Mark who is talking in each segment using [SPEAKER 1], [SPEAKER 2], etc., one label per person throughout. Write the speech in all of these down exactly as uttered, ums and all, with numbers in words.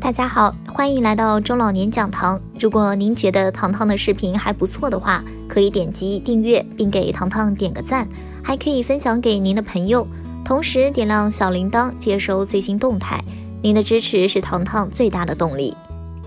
[SPEAKER 1] 大家好，欢迎来到中老年讲堂。如果您觉得糖糖的视频还不错的话，可以点击订阅并给糖糖点个赞，还可以分享给您的朋友，同时点亮小铃铛接收最新动态。您的支持是糖糖最大的动力。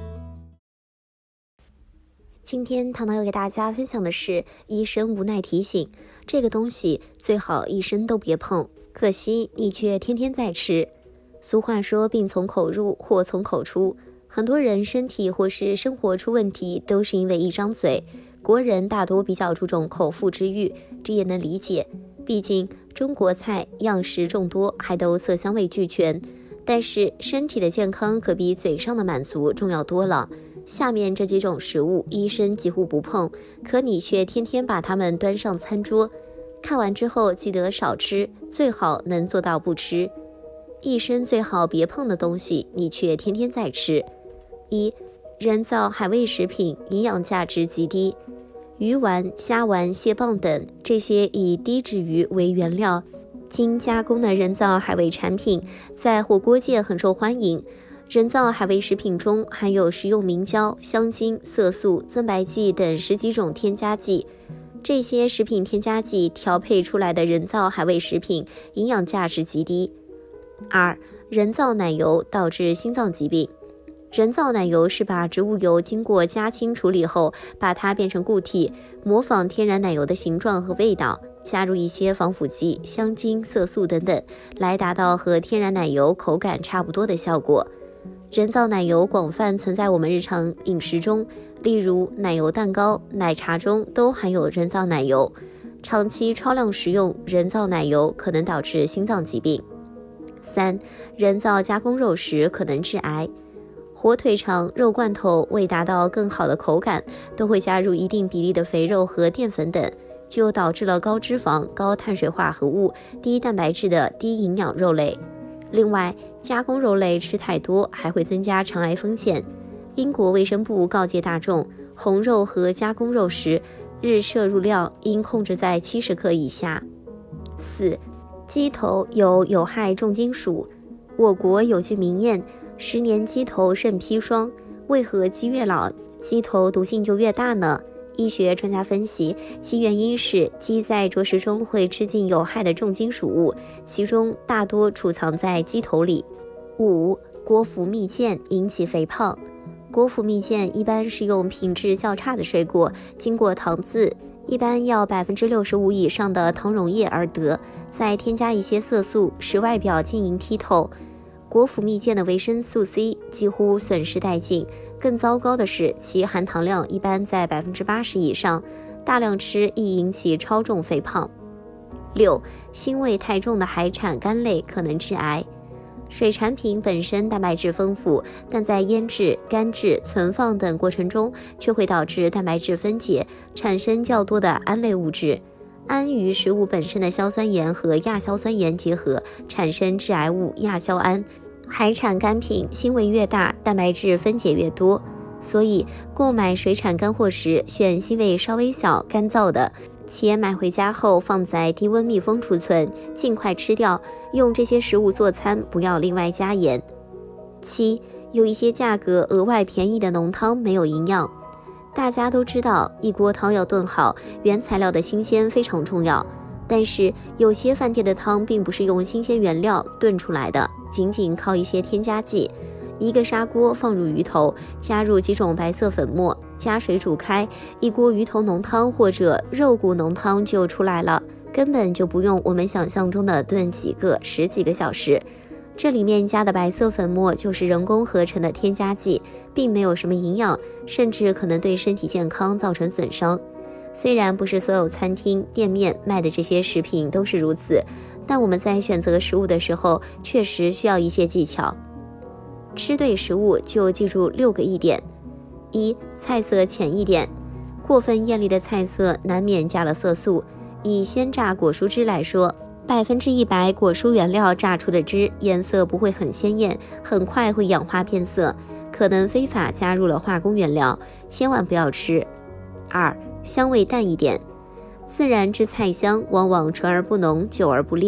[SPEAKER 1] 今天糖糖要给大家分享的是医生无奈提醒，这个东西最好一生都别碰，可惜你却天天在吃。俗话说病从口入，祸从口出，很多人身体或是生活出问题都是因为一张嘴。国人大多比较注重口腹之欲，这也能理解，毕竟中国菜样式众多，还都色香味俱全。但是身体的健康可比嘴上的满足重要多了。下面这几种食物医生几乎不碰，可你却天天把它们端上餐桌，看完之后记得少吃，最好能做到不吃。一生最好别碰的东西，你却天天在吃。一、人造海味食品，营养价值极低。鱼丸、虾丸、蟹棒等这些以低脂鱼为原料经加工的人造海味产品，在火锅界很受欢迎。人造海味食品中含有食用明胶、香精、色素、增白剂等十几种添加剂。这些食品添加剂调配出来的人造海味食品，营养价值极低。二、人造奶油导致心脏疾病。人造奶油是把植物油经过加氢处理后，把它变成固体，模仿天然奶油的形状和味道，加入一些防腐剂、香精、色素等等，来达到和天然奶油口感差不多的效果。人造奶油广泛存在我们日常饮食中，例如奶油蛋糕、奶茶中都含有人造奶油。长期超量食用人造奶油可能导致心脏疾病。三、人造加工肉食可能致癌。火腿肠、肉罐头为达到更好的口感，都会加入一定比例的肥肉和淀粉等，就导致了高脂肪、高碳水化合物、低蛋白质的低营养肉类。另外，加工肉类吃太多还会增加肠癌风险。英国卫生部告诫大众，红肉和加工肉食日摄入量应控制在七十克以下。四、鸡头有有害重金属。我国有句名谚，十年鸡头胜砒霜，为何鸡越老，鸡头毒性就越大呢？医学专家分析，其原因是鸡在啄食中会吃进有害的重金属物，其中大多储藏在鸡头里。五、果脯蜜饯引起肥胖。果脯蜜饯一般是用品质较差的水果经过糖渍，一般要 百分之六十五 以上的糖溶液而得，再添加一些色素，使外表晶莹剔透。果脯蜜饯的维生素 C 几乎损失殆尽，更糟糕的是其含糖量一般在 百分之八十 以上，大量吃易引起超重肥胖。六、腥味太重的海产干类可能致癌。水产品本身蛋白质丰富，但在腌制、干制、存放等过程中却会导致蛋白质分解，产生较多的胺类物质。胺与食物本身的硝酸盐和亚硝酸盐结合，产生致癌物亚硝胺。海产干品腥味越大，蛋白质分解越多，所以购买水产干货时选腥味稍微小、干燥的，且买回家后放在低温密封储存，尽快吃掉。用这些食物做餐，不要另外加盐。七、有一些价格额外便宜的浓汤没有营养。大家都知道，一锅汤要炖好，原材料的新鲜非常重要。但是有些饭店的汤并不是用新鲜原料炖出来的，仅仅靠一些添加剂。一个砂锅放入鱼头，加入几种白色粉末，加水煮开，一锅鱼头浓汤或者肉骨浓汤就出来了，根本就不用我们想象中的炖几个、十几个小时。这里面加的白色粉末就是人工合成的添加剂，并没有什么营养，甚至可能对身体健康造成损伤。虽然不是所有餐厅、店面卖的这些食品都是如此，但我们在选择食物的时候，确实需要一些技巧。吃对食物就记住六个易点。一、菜色浅一点。过分艳丽的菜色难免加了色素。以鲜榨果蔬汁来说，百分之一百果蔬原料榨出的汁颜色不会很鲜艳，很快会氧化变色，可能非法加入了化工原料，千万不要吃。二、香味淡一点。自然之菜香往往醇而不浓，久而不烈，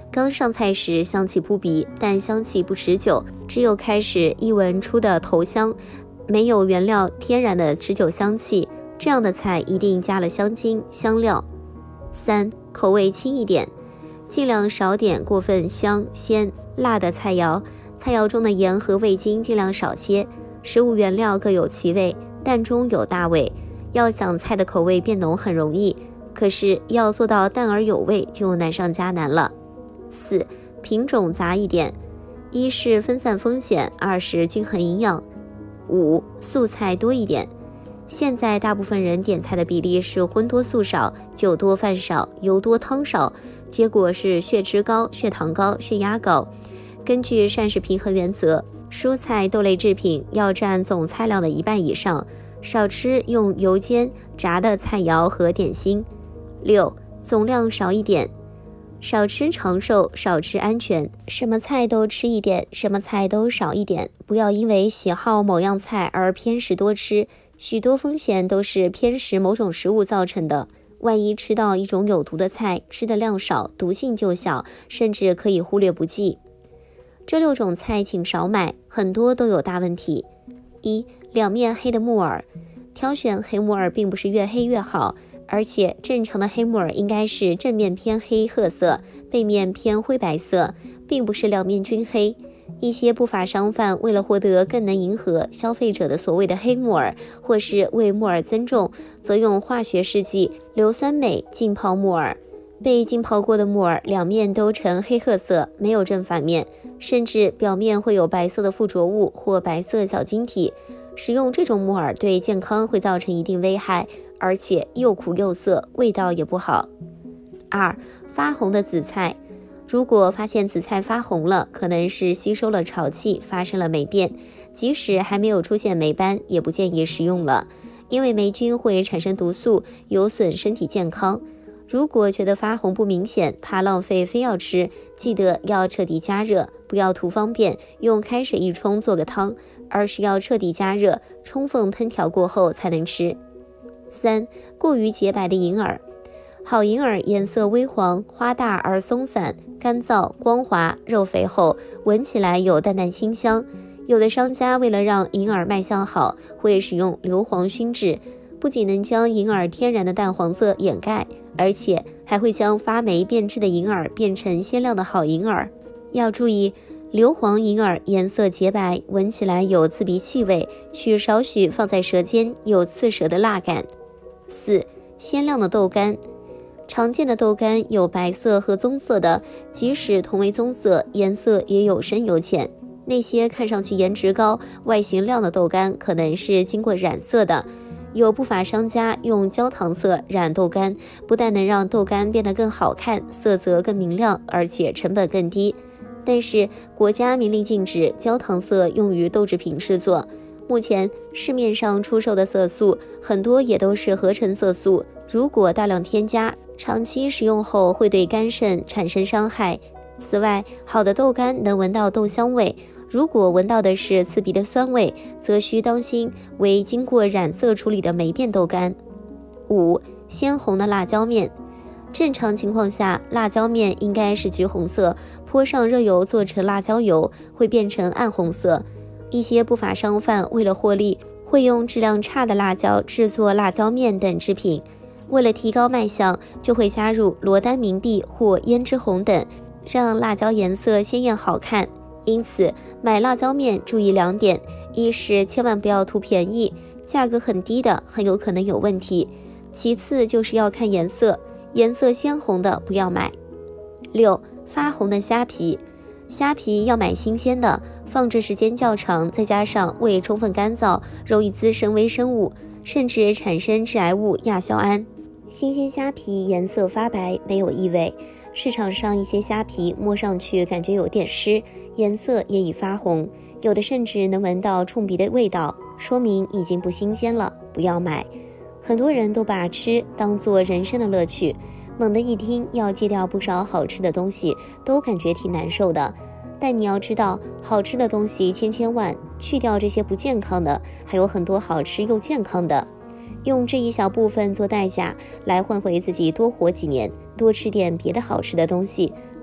[SPEAKER 1] 刚上菜时香气扑鼻，但香气不持久，只有开始一闻出的头香，没有原料天然的持久香气，这样的菜一定加了香精、香料。三、口味轻一点，尽量少点过分香、鲜、辣的菜肴，菜肴中的盐和味精尽量少些。食物原料各有其味，淡中有大味，要想菜的口味变浓很容易，可是要做到淡而有味就难上加难了。四、品种杂一点，一是分散风险，二是均衡营养。五、素菜多一点，现在大部分人点菜的比例是荤多素少，酒多饭少，油多汤少，结果是血脂高、血糖高、血压高。根据膳食平衡原则，蔬菜豆类制品要占总菜量的一半以上，少吃用油煎、炸的菜肴和点心。六、总量少一点，少吃长寿，少吃安全，什么菜都吃一点，什么菜都少一点，不要因为喜好某样菜而偏食多吃，许多风险都是偏食某种食物造成的。万一吃到一种有毒的菜，吃的量少，毒性就小，甚至可以忽略不计。这六种菜请少买，很多都有大问题。一、两面黑的木耳，挑选黑木耳并不是越黑越好，而且正常的黑木耳应该是正面偏黑褐色，背面偏灰白色，并不是两面均黑。一些不法商贩为了获得更能迎合消费者的所谓的黑木耳，或是为木耳增重，则用化学试剂硫酸镁浸泡木耳。被浸泡过的木耳两面都呈黑褐色，没有正反面，甚至表面会有白色的附着物或白色小晶体。食用这种木耳对健康会造成一定危害，而且又苦又涩，味道也不好。二、发红的紫菜，如果发现紫菜发红了，可能是吸收了潮气，发生了霉变，即使还没有出现霉斑，也不建议食用了，因为霉菌会产生毒素，有损身体健康。如果觉得发红不明显，怕浪费非要吃，记得要彻底加热，不要图方便用开水一冲做个汤，而是要彻底加热，充分烹调过后才能吃。三、过于洁白的银耳，好银耳颜色微黄，花大而松散，干燥光滑，肉肥厚，闻起来有淡淡清香。有的商家为了让银耳卖相好，会使用硫磺熏制，不仅能将银耳天然的淡黄色掩盖，而且还会将发霉变质的银耳变成鲜亮的好银耳。要注意，硫磺银耳颜色洁白，闻起来有刺鼻气味，取少许放在舌尖，有刺舌的辣感。四、鲜亮的豆干，常见的豆干有白色和棕色的，即使同为棕色，颜色也有深有浅。那些看上去颜值高、外形亮的豆干，可能是经过染色的。有不法商家用焦糖色染豆干，不但能让豆干变得更好看，色泽更明亮，而且成本更低。但是国家明令禁止焦糖色用于豆制品制作。目前市面上出售的色素很多也都是合成色素，如果大量添加，长期食用后会对肝肾产生伤害。此外，好的豆干能闻到豆香味，如果闻到的是刺鼻的酸味，则需当心为经过染色处理的霉变豆干。五、鲜红的辣椒面，正常情况下，辣椒面应该是橘红色，泼上热油做成辣椒油，会变成暗红色。一些不法商贩为了获利，会用质量差的辣椒制作辣椒面等制品，为了提高卖相，就会加入罗丹明碧或胭脂红等，让辣椒颜色鲜艳好看。因此买辣椒面注意两点，一是千万不要图便宜，价格很低的很有可能有问题，其次就是要看颜色，颜色鲜红的不要买。六、发红的虾皮，虾皮要买新鲜的，放置时间较长，再加上未充分干燥，容易滋生微生物，甚至产生致癌物亚硝胺。新鲜虾皮颜色发白，没有异味，市场上一些虾皮摸上去感觉有点湿，颜色也已发红，有的甚至能闻到冲鼻的味道，说明已经不新鲜了，不要买。很多人都把吃当作人生的乐趣，猛地一听要戒掉不少好吃的东西，都感觉挺难受的。但你要知道，好吃的东西千千万，去掉这些不健康的，还有很多好吃又健康的。用这一小部分做代价，来换回自己多活几年，多吃点别的好吃的东西，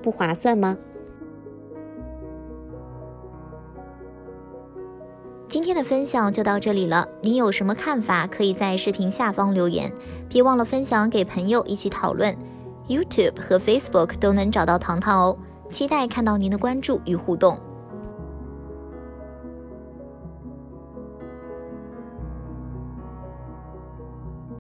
[SPEAKER 1] 不划算吗？今天的分享就到这里了，你有什么看法可以在视频下方留言，别忘了分享给朋友一起讨论。 YouTube 和 Facebook 都能找到糖糖哦，期待看到您的关注与互动。